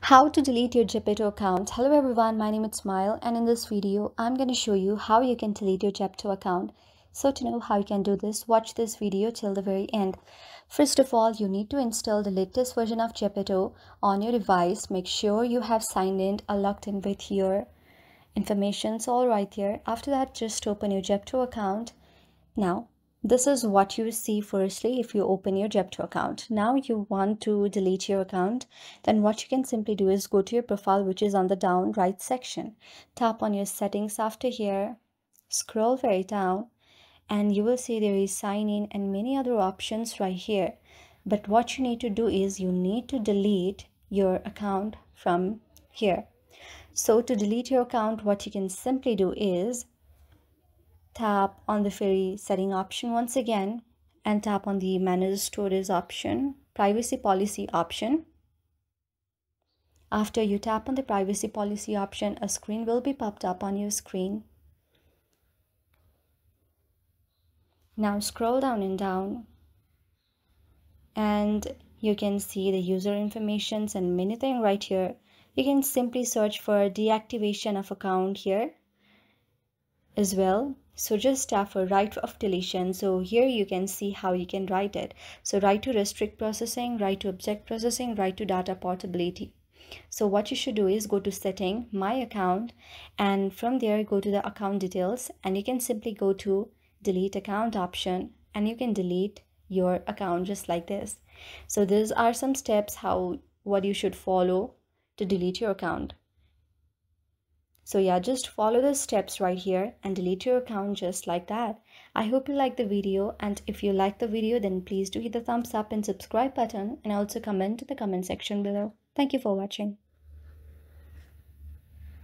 How to delete your Zepeto account. Hello everyone, my name is Smile, and in this video I'm going to show you how you can delete your Zepeto account. So to know how you can do this, watch this video till the very end. First of all, you need to install the latest version of Zepeto on your device. Make sure you have signed in or logged in with your information all right here. After that, just open your Zepeto account. Now this is what you see firstly if you open your Zepeto account. Now you want to delete your account, then what you can simply do is go to your profile, which is on the down right section. Tap on your settings after here, scroll very down, and you will see there is sign in and many other options right here. But what you need to do is you need to delete your account from here. So to delete your account, what you can simply do is tap on the very setting option once again and tap on the manage storage option, privacy policy option. After you tap on the privacy policy option, a screen will be popped up on your screen. Now scroll down and you can see the user informations and many things right here. You can simply search for deactivation of account here as well. So just tap for right of deletion. So here you can see how you can write it. So right to restrict processing, right to object processing, right to data portability. So what you should do is go to setting, my account, and from there go to the account details, and you can simply go to delete account option and you can delete your account just like this. So these are some steps what you should follow to delete your account. So yeah, just follow the steps right here and delete your account just like that. I hope you like the video, and if you like the video then please do hit the thumbs up and subscribe button, and also comment in the comment section below. Thank you for watching.